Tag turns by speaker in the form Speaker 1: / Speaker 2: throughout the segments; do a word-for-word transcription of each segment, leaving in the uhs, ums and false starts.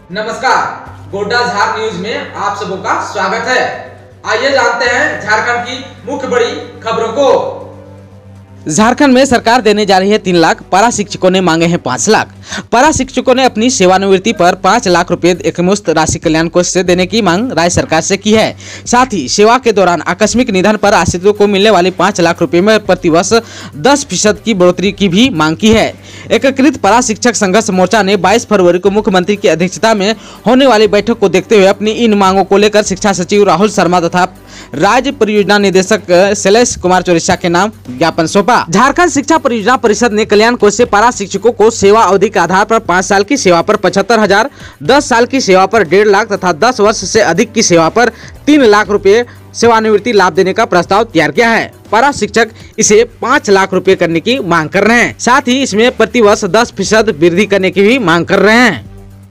Speaker 1: नमस्कार, गोड्डा झार न्यूज में आप सबों का स्वागत है। आइए जानते हैं झारखंड की मुख्य बड़ी खबरों को।
Speaker 2: झारखंड में सरकार देने जा रही है तीन लाख, पारा शिक्षकों ने मांगे हैं पाँच लाख। पारा शिक्षकों ने अपनी सेवानिवृत्ति पर पाँच लाख रुपए एकमुश्त राशि कल्याण कोष से देने की मांग राज्य सरकार से की है। साथ ही सेवा के दौरान आकस्मिक निधन पर आश्रितों को मिलने वाली पाँच लाख रुपए में प्रतिवर्ष दस फीसद की बढ़ोतरी की भी मांग की है। एकीकृत पारा शिक्षक संघर्ष मोर्चा ने बाईस फरवरी को मुख्यमंत्री की अध्यक्षता में होने वाली बैठक को देखते हुए अपनी इन मांगों को लेकर शिक्षा सचिव राहुल शर्मा तथा राज्य परियोजना निदेशक शैलेश कुमार चौरसिया के नाम ज्ञापन सौंपा। झारखंड शिक्षा परियोजना परिषद ने कल्याण कोष से पारा शिक्षकों को सेवा अवधि के आधार पर पाँच साल की सेवा पर पचहत्तर हजार, दस साल की सेवा पर डेढ़ लाख तथा दस वर्ष से अधिक की सेवा पर तीन लाख रुपए सेवानिवृत्ति लाभ देने का प्रस्ताव तैयार किया है। पारा शिक्षक इसे पाँच लाख रुपए करने की मांग कर रहे हैं। साथ ही इसमें प्रतिवर्ष दस फीसद वृद्धि करने की भी मांग कर रहे हैं।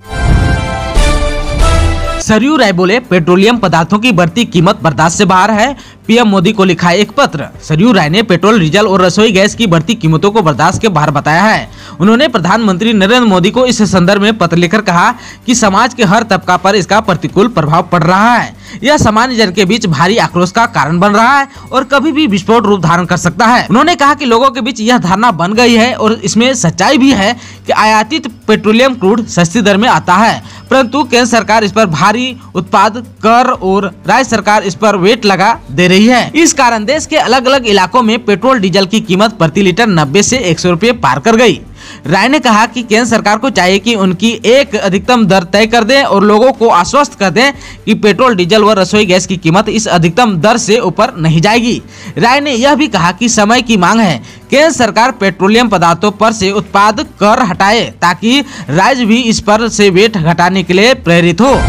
Speaker 2: सरयू राय बोले, पेट्रोलियम पदार्थों की बढ़ती कीमत बर्दाश्त से बाहर है। पीएम मोदी को लिखा एक पत्र। सरयू राय ने पेट्रोल, डीजल और रसोई गैस की बढ़ती कीमतों को बर्दाश्त के बाहर बताया है। उन्होंने प्रधानमंत्री नरेंद्र मोदी को इस संदर्भ में पत्र लिखकर कहा कि समाज के हर तबका पर इसका प्रतिकूल प्रभाव पड़ रहा है। यह सामान्य जन के बीच भारी आक्रोश का कारण बन रहा है और कभी भी विस्फोट रूप धारण कर सकता है। उन्होंने कहा कि लोगों के बीच यह धारणा बन गई है और इसमें सच्चाई भी है कि आयातित पेट्रोलियम क्रूड सस्ती दर में आता है, परंतु केंद्र सरकार इस पर भारी उत्पाद कर और राज्य सरकार इस पर वेट लगा दे रही है। इस कारण देश के अलग अलग इलाकों में पेट्रोल डीजल की कीमत प्रति लीटर नब्बे से एक सौ रुपये पार कर गई। राय ने कहा कि केंद्र सरकार को चाहिए कि उनकी एक अधिकतम दर तय कर दें और लोगों को आश्वस्त कर दें कि पेट्रोल, डीजल व रसोई गैस की कीमत इस अधिकतम दर से ऊपर नहीं जाएगी। राय ने यह भी कहा कि समय की मांग है केंद्र सरकार पेट्रोलियम पदार्थों पर से उत्पाद कर हटाए ताकि राज्य भी इस पर से वेट घटाने के लिए प्रेरित हो।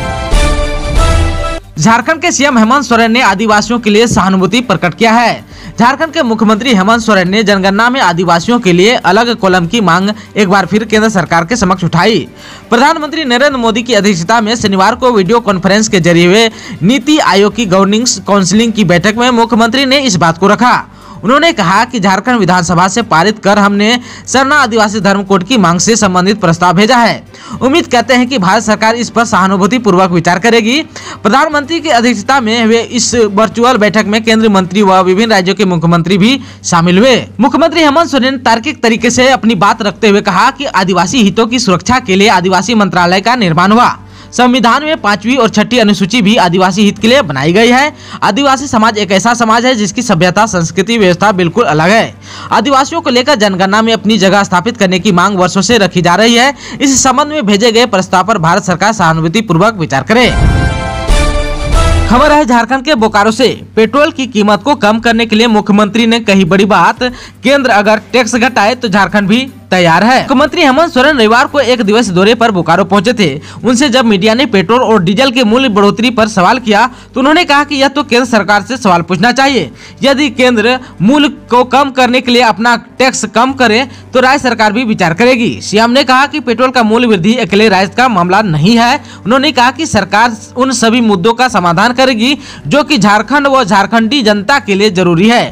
Speaker 2: झारखंड के सीएम हेमंत सोरेन ने आदिवासियों के लिए सहानुभूति प्रकट किया है। झारखंड के मुख्यमंत्री हेमंत सोरेन ने जनगणना में आदिवासियों के लिए अलग कॉलम की मांग एक बार फिर केंद्र सरकार के समक्ष उठाई। प्रधानमंत्री नरेंद्र मोदी की अध्यक्षता में शनिवार को वीडियो कॉन्फ्रेंस के जरिए हुए नीति आयोग की गवर्निंग काउंसिल की बैठक में मुख्यमंत्री ने इस बात को रखा। उन्होंने कहा कि झारखंड विधानसभा से पारित कर हमने सरना आदिवासी धर्म कोड की मांग से संबंधित प्रस्ताव भेजा है। उम्मीद करते हैं कि भारत सरकार इस पर सहानुभूति पूर्वक विचार करेगी। प्रधानमंत्री की अध्यक्षता में हुए इस वर्चुअल बैठक में केंद्रीय मंत्री व विभिन्न राज्यों के मुख्यमंत्री भी शामिल हुए। मुख्यमंत्री हेमंत सोरेन ने तार्किक तरीके से अपनी बात रखते हुए कहा कि आदिवासी हितों की सुरक्षा के लिए आदिवासी मंत्रालय का निर्माण हुआ। संविधान में पांचवी और छठी अनुसूची भी आदिवासी हित के लिए बनाई गई है। आदिवासी समाज एक ऐसा समाज है जिसकी सभ्यता, संस्कृति, व्यवस्था बिल्कुल अलग है। आदिवासियों को लेकर जनगणना में अपनी जगह स्थापित करने की मांग वर्षों से रखी जा रही है। इस संबंध में भेजे गए प्रस्ताव पर भारत सरकार सहानुभूति पूर्वक विचार करे। खबर है झारखंड के बोकारो से। पेट्रोल की कीमत को कम करने के लिए मुख्यमंत्री ने कही बड़ी बात। केंद्र अगर टैक्स घटाए तो झारखंड भी तैयार है। मुख्यमंत्री हेमंत सोरेन रविवार को एक दिवसीय दौरे पर बोकारो पहुंचे थे। उनसे जब मीडिया ने पेट्रोल और डीजल के मूल्य बढ़ोतरी पर सवाल किया तो उन्होंने कहा कि यह तो केंद्र सरकार से सवाल पूछना चाहिए। यदि केंद्र मूल्य को कम करने के लिए अपना टैक्स कम करे तो राज्य सरकार भी विचार करेगी। सीएम ने कहा कि पेट्रोल का मूल्य वृद्धि अकेले राज्य का मामला नहीं है। उन्होंने कहा कि सरकार उन सभी मुद्दों का समाधान करेगी जो कि झारखंड व झारखंडी जनता के लिए जरूरी है।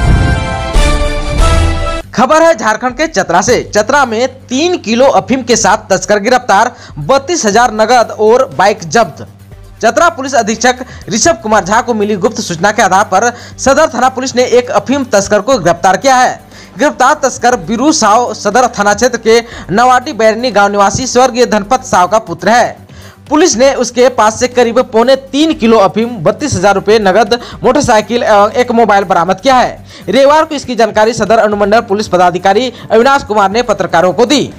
Speaker 2: खबर है झारखंड के चतरा से। चतरा में तीन किलो अफीम के साथ तस्कर गिरफ्तार, बत्तीस हजार नगद और बाइक जब्त। चतरा पुलिस अधीक्षक ऋषभ कुमार झा को मिली गुप्त सूचना के आधार पर सदर थाना पुलिस ने एक अफीम तस्कर को गिरफ्तार किया है। गिरफ्तार तस्कर बीरू साव सदर थाना क्षेत्र के नवाटी बैरनी गांव निवासी स्वर्गीय धनपत साव का पुत्र है। पुलिस ने उसके पास से करीब पौने तीन किलो अफीम, बत्तीस हजार रुपए नगद, मोटरसाइकिल, एक मोबाइल बरामद किया है। रविवार को इसकी जानकारी सदर अनुमंडल पुलिस पदाधिकारी अविनाश कुमार ने पत्रकारों को दी।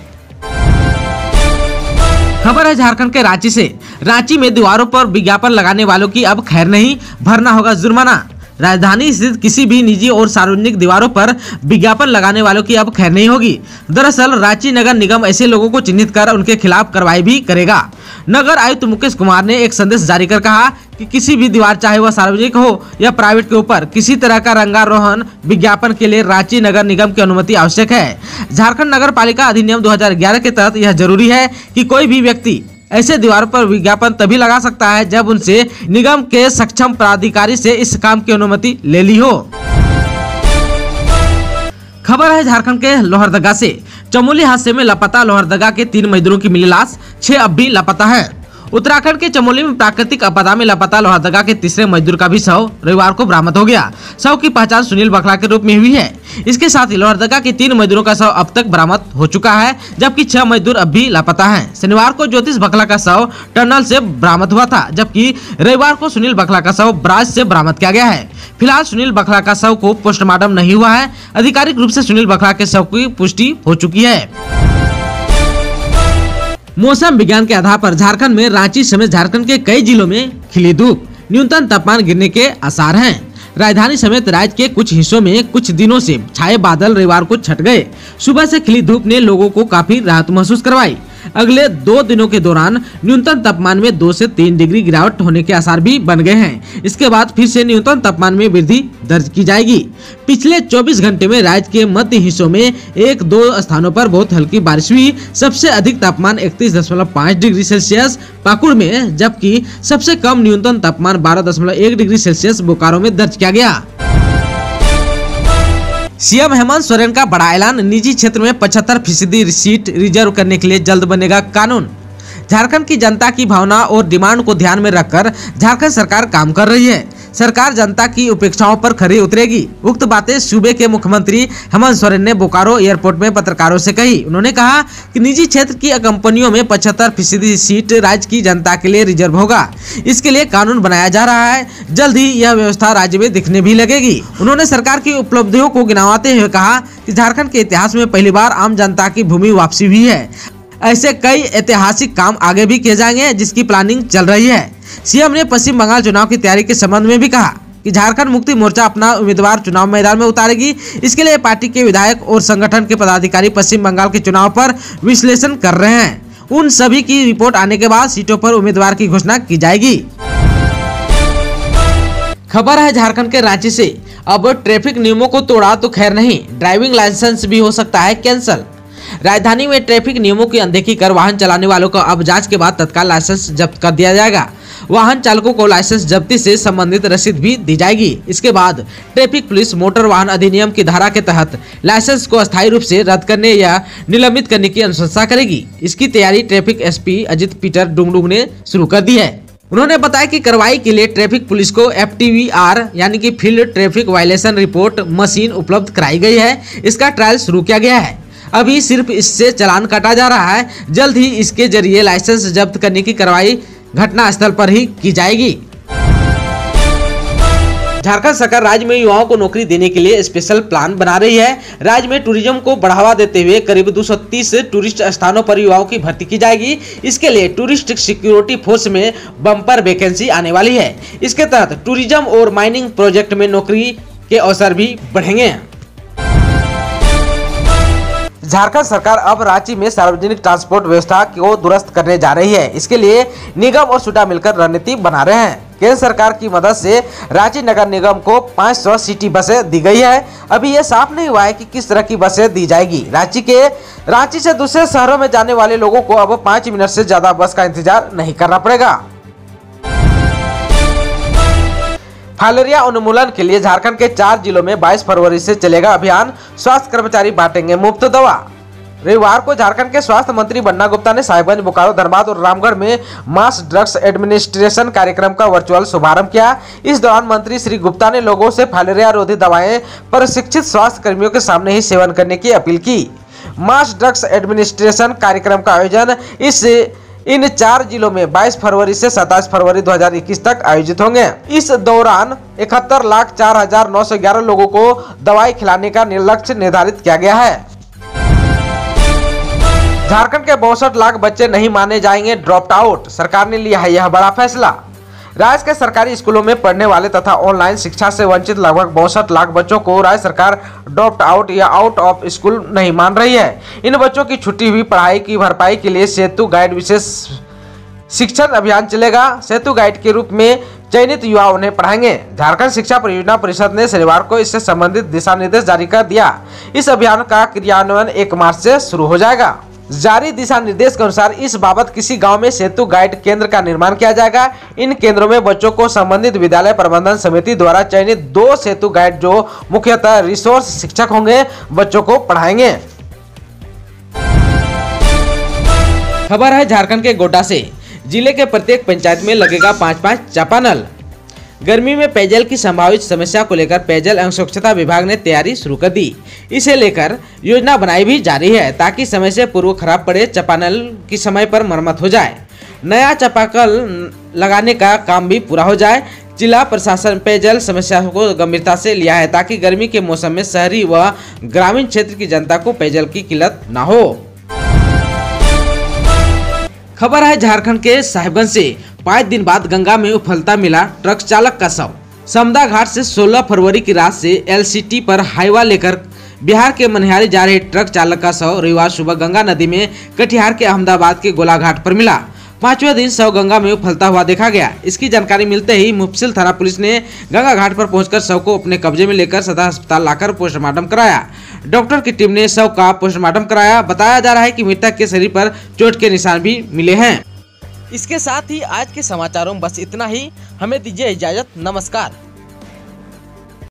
Speaker 2: खबर है झारखंड के रांची से। रांची में दीवारों पर विज्ञापन लगाने वालों की अब खैर नहीं, भरना होगा जुर्माना। राजधानी स्थित किसी भी निजी और सार्वजनिक दीवारों पर विज्ञापन लगाने वालों की अब खैर नहीं होगी। दरअसल रांची नगर निगम ऐसे लोगों को चिन्हित कर उनके खिलाफ कार्रवाई भी करेगा। नगर आयुक्त मुकेश कुमार ने एक संदेश जारी कर कहा कि किसी भी दीवार, चाहे वह सार्वजनिक हो या प्राइवेट, के ऊपर किसी तरह का रंगारोहण विज्ञापन के लिए रांची नगर निगम की अनुमति आवश्यक है। झारखंड नगर पालिका अधिनियम दो हजार ग्यारह के तहत यह जरूरी है कि कोई भी व्यक्ति ऐसे दीवारों पर विज्ञापन तभी लगा सकता है जब उनसे निगम के सक्षम प्राधिकारी से इस काम की अनुमति ले ली हो। खबर है झारखंड के लोहरदगा से। चमोली हादसे में लापता लोहरदगा के तीन मजदूरों की मिली लाश, छह अब भी लापता है। उत्तराखंड के चमोली में प्राकृतिक आपदा में लापता लोहरदगा के तीसरे मजदूर का भी शव रविवार को बरामद हो गया। शव की पहचान सुनील बखला के रूप में हुई है। इसके साथ ही लोहरदगा के तीन मजदूरों का शव अब तक बरामद हो चुका है, जबकि छह मजदूर अब भी लापता हैं। शनिवार को ज्योतिष बखला का शव टनल से बरामद हुआ था, जबकि रविवार को सुनील बखला का शव ब्राज से बरामद किया गया है। फिलहाल सुनील बखला का शव को पोस्टमार्टम नहीं हुआ है। आधिकारिक रूप से सुनील बखला के शव की पुष्टि हो चुकी है। मौसम विज्ञान के आधार पर झारखंड में रांची समेत झारखंड के कई जिलों में खिली धूप, न्यूनतम तापमान गिरने के आसार हैं। राजधानी समेत राज्य के कुछ हिस्सों में कुछ दिनों से छाए बादल रविवार को छट गए। सुबह से खिली धूप ने लोगों को काफी राहत महसूस करवाई। अगले दो दिनों के दौरान न्यूनतम तापमान में दो से तीन डिग्री गिरावट होने के आसार भी बन गए हैं। इसके बाद फिर से न्यूनतम तापमान में वृद्धि दर्ज की जाएगी। पिछले चौबीस घंटे में राज्य के मध्य हिस्सों में एक दो स्थानों पर बहुत हल्की बारिश हुई। सबसे अधिक तापमान इकतीस दशमलव पाँच डिग्री सेल्सियस पाकुड़ में, जबकि सबसे कम न्यूनतम तापमान बारह दशमलव एक डिग्री सेल्सियस बोकारो में दर्ज किया गया। सीएम हेमंत सोरेन का बड़ा ऐलान, निजी क्षेत्र में पचहत्तर फीसदी सीट रिजर्व करने के लिए जल्द बनेगा कानून। झारखंड की जनता की भावना और डिमांड को ध्यान में रखकर झारखंड सरकार काम कर रही है। सरकार जनता की उपेक्षाओं पर खरी उतरेगी। उक्त बातें सूबे के मुख्यमंत्री हेमंत सोरेन ने बोकारो एयरपोर्ट में पत्रकारों से कही। उन्होंने कहा कि निजी क्षेत्र की कंपनियों में पचहत्तर फीसदी सीट राज्य की जनता के लिए रिजर्व होगा। इसके लिए कानून बनाया जा रहा है। जल्द ही यह व्यवस्था राज्य में दिखने भी लगेगी। उन्होंने सरकार की उपलब्धियों को गिनाते हुए कहा कि झारखंड के इतिहास में पहली बार आम जनता की भूमि वापसी हुई है। ऐसे कई ऐतिहासिक काम आगे भी किए जाएंगे, जिसकी प्लानिंग चल रही है। सीएम ने पश्चिम बंगाल चुनाव की तैयारी के संबंध में भी कहा कि झारखंड मुक्ति मोर्चा अपना उम्मीदवार चुनाव मैदान में उतारेगी। इसके लिए पार्टी के विधायक और संगठन के पदाधिकारी पश्चिम बंगाल के चुनाव पर विश्लेषण कर रहे हैं। उन सभी की रिपोर्ट आने के बाद सीटों पर उम्मीदवार की घोषणा की जाएगी। खबर है झारखंड के रांची से, अब ट्रैफिक नियमों को तोड़ा तो खैर नहीं, ड्राइविंग लाइसेंस भी हो सकता है कैंसल। राजधानी में ट्रैफिक नियमों की अनदेखी कर वाहन चलाने वालों को अब जांच के बाद तत्काल लाइसेंस जब्त कर दिया जाएगा। वाहन चालकों को लाइसेंस जब्ती से संबंधित रसीद भी दी जाएगी। इसके बाद ट्रैफिक पुलिस मोटर वाहन अधिनियम की धारा के तहत लाइसेंस को अस्थायी रूप से रद्द करने या निलंबित करने की अनुशंसा करेगी। इसकी तैयारी traffic SP Ajit Peter Dungdung ने शुरू कर दी है। उन्होंने बताया कि कार्रवाई के लिए ट्रैफिक पुलिस को एफ टी वी आर यानी कि field traffic violation report machine उपलब्ध कराई गई है। इसका ट्रायल शुरू किया गया है। अभी सिर्फ इससे चालान काटा जा रहा है। जल्द ही इसके जरिए लाइसेंस जब्त करने की कार्रवाई घटना स्थल पर ही की जाएगी। झारखंड सरकार राज्य में युवाओं को नौकरी देने के लिए स्पेशल प्लान बना रही है। राज्य में टूरिज्म को बढ़ावा देते हुए करीब दो सौ तीस टूरिस्ट स्थानों पर युवाओं की भर्ती की जाएगी। इसके लिए टूरिस्ट सिक्योरिटी फोर्स में बम्पर वैकेंसी आने वाली है। इसके तहत टूरिज्म और माइनिंग प्रोजेक्ट में नौकरी के अवसर भी बढ़ेंगे। झारखंड सरकार अब रांची में सार्वजनिक ट्रांसपोर्ट व्यवस्था को दुरुस्त करने जा रही है। इसके लिए निगम और सुडा मिलकर रणनीति बना रहे हैं। केंद्र सरकार की मदद से रांची नगर निगम को पाँच सौ सिटी बसें दी गई है। अभी यह साफ नहीं हुआ है कि किस तरह की बसें दी जाएगी। रांची के रांची से दूसरे शहरों में जाने वाले लोगों को अब पाँच मिनट से ज्यादा बस का इंतजार नहीं करना पड़ेगा। फाइलेरिया उन्मूलन के लिए झारखंड के चार जिलों में बाईस फरवरी से चलेगा अभियान। स्वास्थ्य कर्मचारी बांटेंगे मुफ्त दवा। रविवार को झारखंड के स्वास्थ्य मंत्री बन्ना गुप्ता ने साहिबगंज, बोकारो, धनबाद और रामगढ़ में मास ड्रग्स एडमिनिस्ट्रेशन कार्यक्रम का वर्चुअल शुभारंभ किया। इस दौरान मंत्री श्री गुप्ता ने लोगों से फाइलेरिया रोधी दवाएं प्रशिक्षित स्वास्थ्य कर्मियों के सामने ही सेवन करने की अपील की। मास ड्रग्स एडमिनिस्ट्रेशन कार्यक्रम का आयोजन इस इन चार जिलों में बाईस फरवरी से सत्ताईस फरवरी दो हज़ार इक्कीस तक आयोजित होंगे। इस दौरान इकहत्तर लाख चार हजार नौ सौ ग्यारह लोगों को दवाई खिलाने का लक्ष्य निर्धारित किया गया है। झारखंड के बासठ लाख बच्चे नहीं माने जाएंगे ड्रॉप्ड आउट। सरकार ने लिया है यह बड़ा फैसला। राज्य के सरकारी स्कूलों में पढ़ने वाले तथा ऑनलाइन शिक्षा से वंचित लगभग बासठ लाख बच्चों को राज्य सरकार ड्रॉप्ड आउट या आउट ऑफ स्कूल नहीं मान रही है। इन बच्चों की छुट्टी हुई पढ़ाई की भरपाई के लिए सेतु गाइड विशेष शिक्षण अभियान चलेगा। सेतु गाइड के रूप में चयनित युवा उन्हें पढ़ाएंगे। झारखंड शिक्षा परियोजना परिषद ने शनिवार को इससे संबंधित दिशा निर्देश जारी कर दिया। इस अभियान का क्रियान्वयन एक मार्च से शुरू हो जाएगा। जारी दिशा निर्देश के अनुसार इस बाबत किसी गांव में सेतु गाइड केंद्र का निर्माण किया जाएगा। इन केंद्रों में बच्चों को संबंधित विद्यालय प्रबंधन समिति द्वारा चयनित दो सेतु गाइड जो मुख्यतः रिसोर्स शिक्षक होंगे बच्चों को पढ़ाएंगे। खबर है झारखंड के गोड्डा से। जिले के प्रत्येक पंचायत में लगेगा पाँच पाँच चापानल। गर्मी में पेयजल की संभावित समस्या को लेकर पेयजल एवं स्वच्छता विभाग ने तैयारी शुरू कर दी। इसे लेकर योजना बनाई भी जा रही है ताकि समय से पूर्व खराब पड़े चापानल की समय पर मरम्मत हो जाए, नया चापाकल लगाने का काम भी पूरा हो जाए। जिला प्रशासन पेयजल समस्या को गंभीरता से लिया है ताकि गर्मी के मौसम में शहरी व ग्रामीण क्षेत्र की जनता को पेयजल की किल्लत न हो। खबर है झारखंड के साहिबगंज से। पाँच दिन बाद गंगा में उफलता मिला ट्रक चालक का शव। समदा घाट से सोलह फरवरी की रात से एलसीटी पर हाईवा लेकर बिहार के मनिहारी जा रहे ट्रक चालक का शव रविवार सुबह गंगा नदी में कटिहार के अहमदाबाद के गोलाघाट पर मिला। पांचवें दिन शव गंगा में उफलता हुआ देखा गया। इसकी जानकारी मिलते ही मुफस्सिल थाना पुलिस ने गंगा घाट पर पहुंचकर शव को अपने कब्जे में लेकर सदर अस्पताल लाकर पोस्टमार्टम कराया। डॉक्टर की टीम ने शव का पोस्टमार्टम कराया। बताया जा रहा है कि मृतक के शरीर पर चोट के निशान भी मिले हैं। इसके साथ ही आज के समाचारों में बस इतना ही। हमें दीजिए इजाजत। नमस्कार।